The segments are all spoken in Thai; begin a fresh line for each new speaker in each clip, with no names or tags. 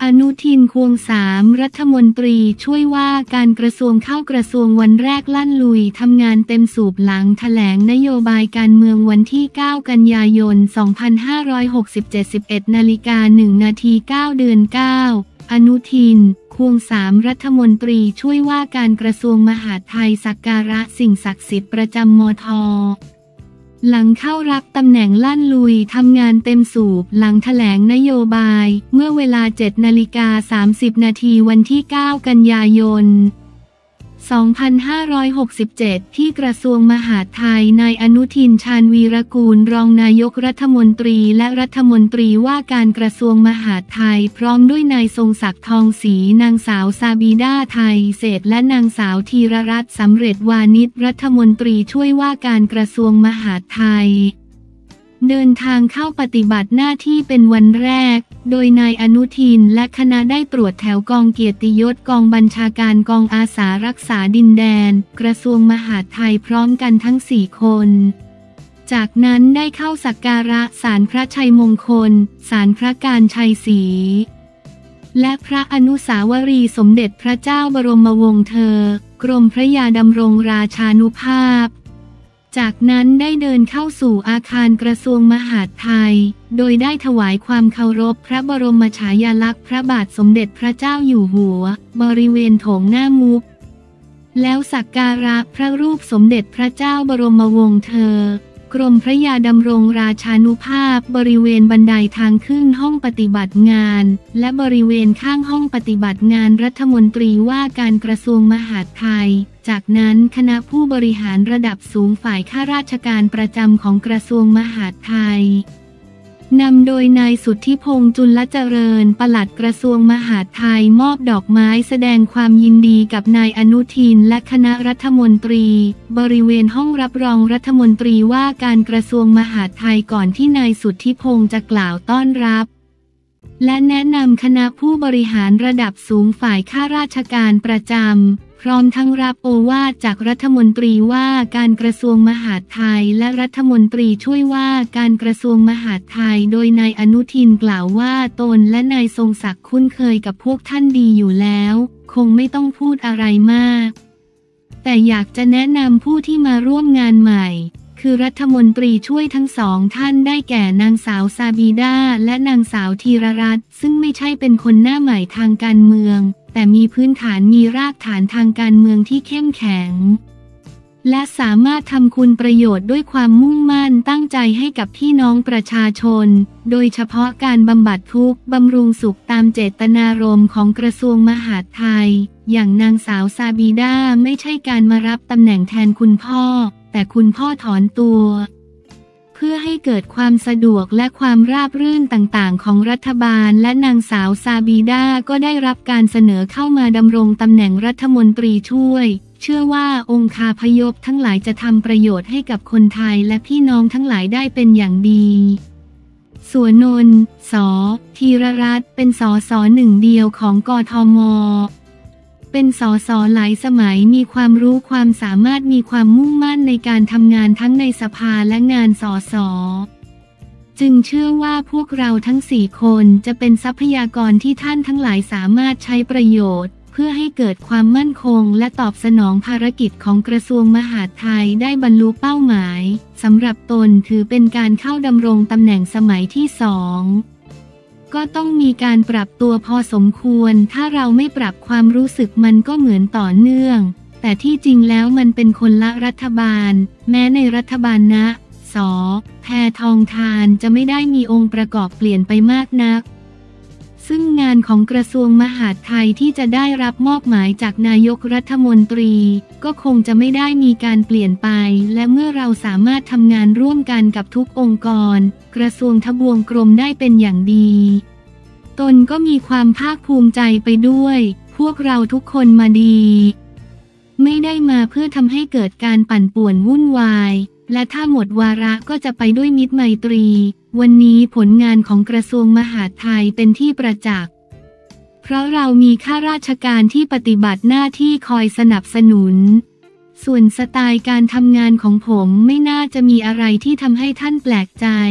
อนุทินควง3รัฐมนตรีช่วยว่าการกระทรวงเข้ากระทรวงวันแรกลั่นลุยทำงานเต็มสูบหลังแถลงนโยบายการเมืองวันที่ 9 กันยายน 2567 11:01 นาที 9 เดือน 9 อนุทินควง3รัฐมนตรีช่วยว่าการกระทรวงมหาดไทยสักการะสิ่งศักดิ์สิทธิ์ประจำมท.หลังเข้ารับตำแหน่งลั่นลุยทำงานเต็มสูบหลังแถลงนโยบายเมื่อเวลา 7:30 นาทีวันที่ 9 กันยายน 2567 ที่กระทรวงมหาดไทยนายอนุทิน ชาญวีรกูลรองนายกรัฐมนตรีและรัฐมนตรีว่าการกระทรวงมหาดไทยพร้อมด้วยนายทรงศักดิ์ทองศรีนางสาวซาบีดาไทยเศรษฐ์และนางสาวธีรรัตน์สำเร็จวานิชรัฐมนตรีช่วยว่าการกระทรวงมหาดไทยเดินทางเข้าปฏิบัติหน้าที่เป็นวันแรกโดยนายอนุทินและคณะได้ตรวจแถวกองเกียรติยศกองบัญชาการกองอาสารักษาดินแดนกระทรวงมหาดไทยพร้อมกันทั้ง4 คนจากนั้นได้เข้าสักการะศาลพระชัยมงคลศาลพระการชัยศรีและพระอนุสาวรีย์สมเด็จพระเจ้าบรมวงศ์เธอกรมพระยาดำรงราชานุภาพจากนั้นได้เดินเข้าสู่อาคารกระทรวงมหาดไทยโดยได้ถวายความเคารพพระบรมฉายาลักษณ์พระบาทสมเด็จพระเจ้าอยู่หัวบริเวณโถงหน้ามุกแล้วสักการะพระรูปสมเด็จพระเจ้าบรมวงศ์เธอกรมพระยาดำรงราชานุภาพบริเวณบันไดทางขึ้นห้องปฏิบัติงานและบริเวณข้างห้องปฏิบัติงานรัฐมนตรีว่าการกระทรวงมหาดไทยจากนั้นคณะผู้บริหารระดับสูงฝ่ายข้าราชการประจำของกระทรวงมหาดไทยนำโดยนายสุทธิพงษ์จุลเจริญปลัดกระทรวงมหาดไทยมอบดอกไม้แสดงความยินดีกับนายอนุทินและคณะรัฐมนตรีบริเวณห้องรับรองรัฐมนตรีว่าการกระทรวงมหาดไทยก่อนที่นายสุทธิพงษ์จะกล่าวต้อนรับและแนะนำคณะผู้บริหารระดับสูงฝ่ายข้าราชการประจำพร้อมทั้งรับโอวาทจากรัฐมนตรีว่าการกระทรวงมหาดไทยและรัฐมนตรีช่วยว่าการกระทรวงมหาดไทยโดยนายอนุทินกล่าวว่าตนและนายทรงศักดิ์คุ้นเคยกับพวกท่านดีอยู่แล้วคงไม่ต้องพูดอะไรมากแต่อยากจะแนะนำผู้ที่มาร่วมงานใหม่คือรัฐมนตรีช่วยทั้ง2 ท่านได้แก่นางสาวซาบีดาและนางสาวธีรรัตน์ซึ่งไม่ใช่เป็นคนหน้าใหม่ทางการเมืองแต่มีพื้นฐานมีรากฐานทางการเมืองที่เข้มแข็งและสามารถทำคุณประโยชน์ด้วยความมุ่งมั่นตั้งใจให้กับพี่น้องประชาชนโดยเฉพาะการบำบัดทุกข์บำรุงสุขตามเจตนารมณ์ของกระทรวงมหาดไทยอย่างนางสาวซาบีดาไม่ใช่การมารับตำแหน่งแทนคุณพ่อแต่คุณพ่อถอนตัวเพื่อให้เกิดความสะดวกและความราบรื่นต่างๆของรัฐบาลและนางสาวซาบีดาก็ได้รับการเสนอเข้ามาดำรงตำแหน่งรัฐมนตรีช่วยเชื่อว่าองคาพยพทั้งหลายจะทำประโยชน์ให้กับคนไทยและพี่น้องทั้งหลายได้เป็นอย่างดีส่วนนนท์ ส.ธีรรัตน์เป็นส.ส.หนึ่งเดียวของกทม.เป็นส.ส.หลายสมัยมีความรู้ความสามารถมีความมุ่งมั่นในการทำงานทั้งในสภาและงานส.ส.จึงเชื่อว่าพวกเราทั้ง4 คนจะเป็นทรัพยากรที่ท่านทั้งหลายสามารถใช้ประโยชน์เพื่อให้เกิดความมั่นคงและตอบสนองภารกิจของกระทรวงมหาดไทยได้บรรลุเป้าหมายสำหรับตนถือเป็นการเข้าดำรงตำแหน่งสมัยที่2ก็ต้องมีการปรับตัวพอสมควรถ้าเราไม่ปรับความรู้สึกมันก็เหมือนต่อเนื่องแต่ที่จริงแล้วมันเป็นคนละรัฐบาลแม้ในรัฐบาลนะส.แพทองธารจะไม่ได้มีองค์ประกอบเปลี่ยนไปมากนักซึ่งงานของกระทรวงมหาดไทยที่จะได้รับมอบหมายจากนายกรัฐมนตรีก็คงจะไม่ได้มีการเปลี่ยนไปและเมื่อเราสามารถทำงานร่วมกันกับทุกองค์กรกระทรวงทบวงกรมได้เป็นอย่างดีตนก็มีความภาคภูมิใจไปด้วยพวกเราทุกคนมาดีไม่ได้มาเพื่อทำให้เกิดการปั่นป่วนวุ่นวายและถ้าหมดวาระก็จะไปด้วยมิตรไมตรีวันนี้ผลงานของกระทรวงมหาดไทยเป็นที่ประจักษ์เพราะเรามีข้าราชการที่ปฏิบัติหน้าที่คอยสนับสนุนส่วนสไตล์การทำงานของผมไม่น่าจะมีอะไรที่ทำให้ท่านแปลกใจ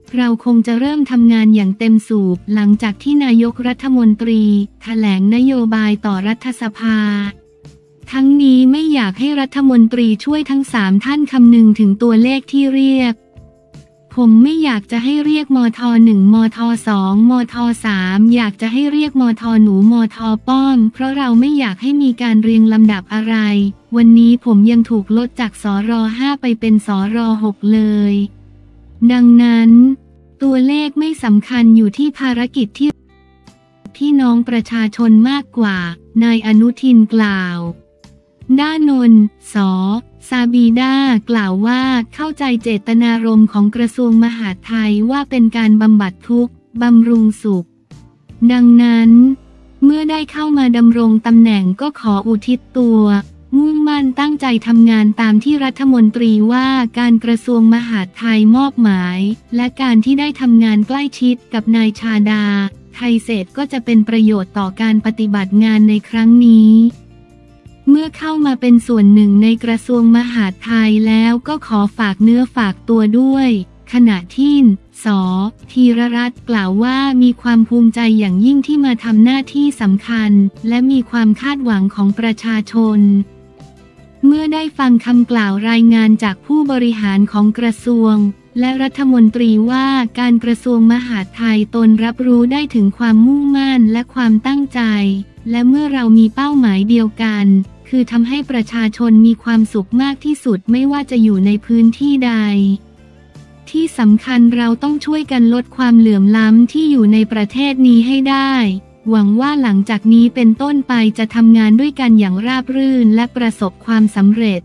เราคงจะเริ่มทำงานอย่างเต็มสูบหลังจากที่นายกรัฐมนตรีแถลงนโยบายต่อรัฐสภาทั้งนี้ไม่อยากให้รัฐมนตรีช่วยทั้ง3ท่านคำนึงถึงตัวเลขที่เรียกผมไม่อยากจะให้เรียกมท1มท2มท3อยากจะให้เรียกมทหนูมทป้อมเพราะเราไม่อยากให้มีการเรียงลำดับอะไรวันนี้ผมยังถูกลดจากสร5ไปเป็นสร6เลยดังนั้นตัวเลขไม่สำคัญอยู่ที่ภารกิจที่พี่น้องประชาชนมากกว่านายอนุทินกล่าวด้านนท์ส.ซาบีดากล่าวว่าเข้าใจเจตนารมณ์ของกระทรวงมหาดไทยว่าเป็นการบำบัดทุกข์บำรุงสุขดังนั้นเมื่อได้เข้ามาดำรงตำแหน่งก็ขออุทิศตัวมุ่งมั่นตั้งใจทำงานตามที่รัฐมนตรีว่าการกระทรวงมหาดไทยมอบหมายและการที่ได้ทำงานใกล้ชิดกับนายชาดาไทยเศรษฐ์ก็จะเป็นประโยชน์ต่อการปฏิบัติงานในครั้งนี้เมื่อเข้ามาเป็นส่วนหนึ่งในกระทรวงมหาดไทยแล้วก็ขอฝากเนื้อฝากตัวด้วยขณะที่ส.ธีรรัตน์กล่าวว่ามีความภูมิใจอย่างยิ่งที่มาทำหน้าที่สำคัญและมีความคาดหวังของประชาชนเมื่อได้ฟังคำกล่าวรายงานจากผู้บริหารของกระทรวงและรัฐมนตรีว่าการกระทรวงมหาดไทยตนรับรู้ได้ถึงความมุ่งมั่นและความตั้งใจและเมื่อเรามีเป้าหมายเดียวกันคือทำให้ประชาชนมีความสุขมากที่สุดไม่ว่าจะอยู่ในพื้นที่ใดที่สำคัญเราต้องช่วยกันลดความเหลื่อมล้ำที่อยู่ในประเทศนี้ให้ได้หวังว่าหลังจากนี้เป็นต้นไปจะทำงานด้วยกันอย่างราบรื่นและประสบความสำเร็จ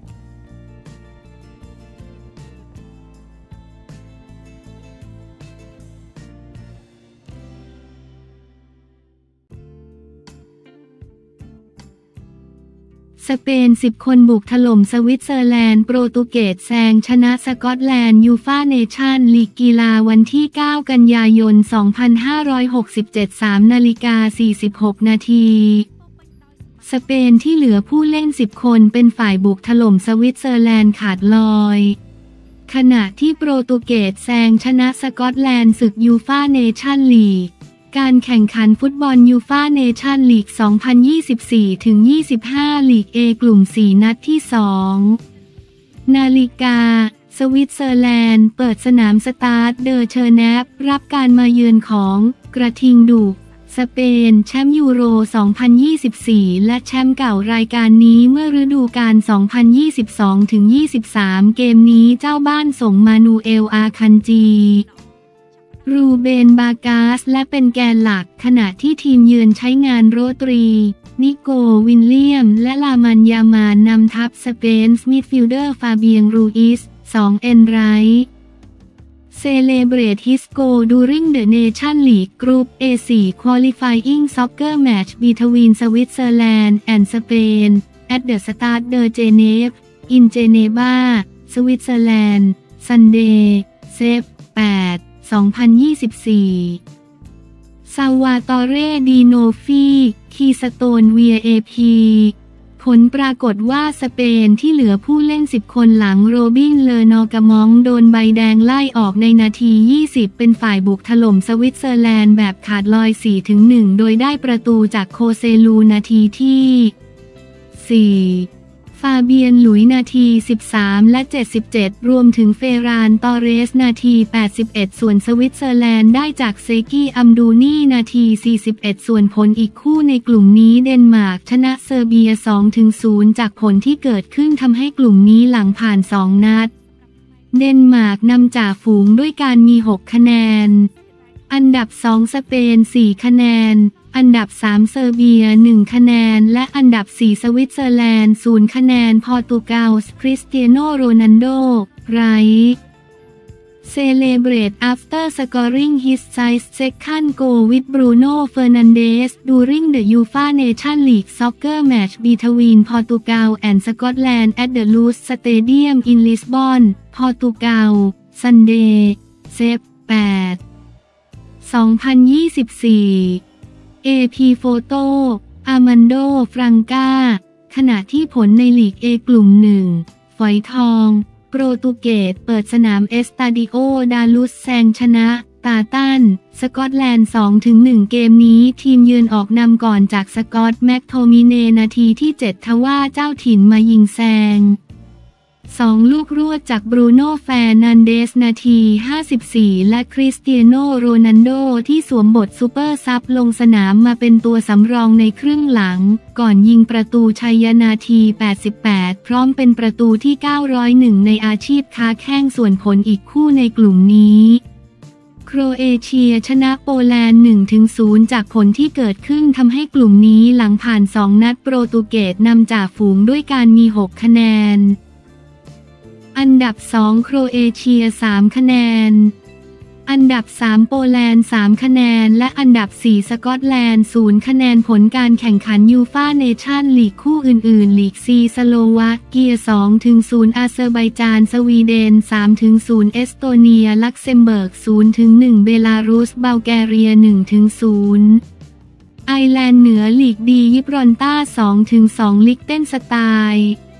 สเปน10 คนบุกถล่มสวิตเซอร์แลนด์โปรตุเกสแซงชนะสกอตแลนด์ยูฟ่าเนชั่นลีกกีฬาวันที่ 9 กันยายน 2567 3:46 นาทีสเปนที่เหลือผู้เล่น10 คนเป็นฝ่ายบุกถล่มสวิตเซอร์แลนด์ขาดลอยขณะที่โปรตุเกสแซงชนะสกอตแลนด์ศึกยูฟ่าเนชั่นลีกการแข่งขันฟุตบอลยูฟ่าเนชั่นลีก 2024-25 ลีก A กลุ่ม 4 นัดที่ 2 นาฬิกาสวิตเซอร์แลนด์เปิดสนามสตาร์ดเดอเชอร์แนปรับการมาเยือนของกระทิงดุสเปนแชมป์ยูโร 2024 และแชมป์เก่ารายการนี้เมื่อฤดูกาล 2022-23 เกมนี้เจ้าบ้านส่งมานูเอล อาคันจีรูเบน บากาสและเป็นแกนหลักขณะที่ทีมเยือนใช้งานโรดรีนิโกวิลเลียมและลามันยามานนำทัพสเปนมิดฟิลเดอร์ฟาเบียงรูอิส2เอ็นไรท์Celebrate his goal during the Nation League Group A4 qualifying soccer match between Switzerland and Spain at the Stade de Genève in Geneva, Switzerland, Sunday, Sep. 8 2024 ซาวาตอเร ดีโนฟีคีสโตน VAP ผลปรากฏว่าสเปนที่เหลือผู้เล่น10 คนหลังโรบิน เลอนอกามองโดนใบแดงไล่ออกในนาที 20 เป็นฝ่ายบุกถล่มสวิตเซอร์แลนด์แบบขาดลอย 4-1 โดยได้ประตูจากโคเซลูนาทีที่ 4ฟาเบียนหลุยนาที 13 และ 77 รวมถึงเฟราน ตอเรสนาที 81 ส่วนสวิตเซอร์แลนด์ได้จากเซกี้อัมดูนีนาที 41 ส่วนผลอีกคู่ในกลุ่มนี้เดนมาร์กชนะเซอร์เบีย 2-0 จากผลที่เกิดขึ้นทำให้กลุ่มนี้หลังผ่าน 2 นัดเดนมาร์กนำจ่าฝูงด้วยการมี 6 คะแนนอันดับ 2 สเปน 4 คะแนนอันดับ 3 เซอร์เบีย 1 คะแนนและอันดับ 4 สวิตเซอร์แลนด์ 0 คะแนนพอร์ตุเกาคริสเตียโน โรนัลโด ไรท์ Celebrate after scoring his second goal with Bruno Fernandes during the UEFA Nation League soccer match between Portugal and Scotland at the Luz Stadium in Lisbon, Portugal, Sunday, Sep. 8 2024 AP โฟโต้อามันโด ฟรังกาขณะที่ผลในลีก A กลุ่ม 1 ฝอยทองโปรตุเกสเปิดสนามเอสตาดิโอดาลุสแซงชนะตาตันสกอตแลนด์ 2-1 เกมนี้ทีมเยือนออกนำก่อนจากสกอตแม็กโทมิเนนาทีที่ 7 ทว่าเจ้าถิ่นมายิงแซง2 ลูกรวดจากบรูโน่แฟร์นันเดสนาที 54 และคริสเตียโนโรนัลโดที่สวมบทซูเปอร์ซับลงสนามมาเป็นตัวสำรองในครึ่งหลังก่อนยิงประตูชัยนาที 88 พร้อมเป็นประตูที่ 901 ในอาชีพค้าแข้งส่วนผลอีกคู่ในกลุ่มนี้โครเอเชียชนะโปแลนด์ 1-0 จากผลที่เกิดขึ้นทำให้กลุ่มนี้หลังผ่าน 2 นัดโปรตุเกสนำจ่าฝูงด้วยการมี 6 คะแนนอันดับ 2 โครเอเชีย 3 คะแนนอันดับ 3 โปแลนด์ 3 คะแนนและอันดับ 4 สกอตแลนด์ 0 คะแนนผลการแข่งขันยูฟ่าเนชั่นลีกคู่อื่นๆลีกซีสโลวาเกีย 2-0 อาเซอร์ไบจานสวีเดน 3-0 เอสโตเนียลักเซมเบิร์ก 0-1 เบลารุสบัลแกเรีย 1-0 ไอร์แลนด์เหนือลีกดียิบรอนต้า 2-2 ลิกเทนสไตน์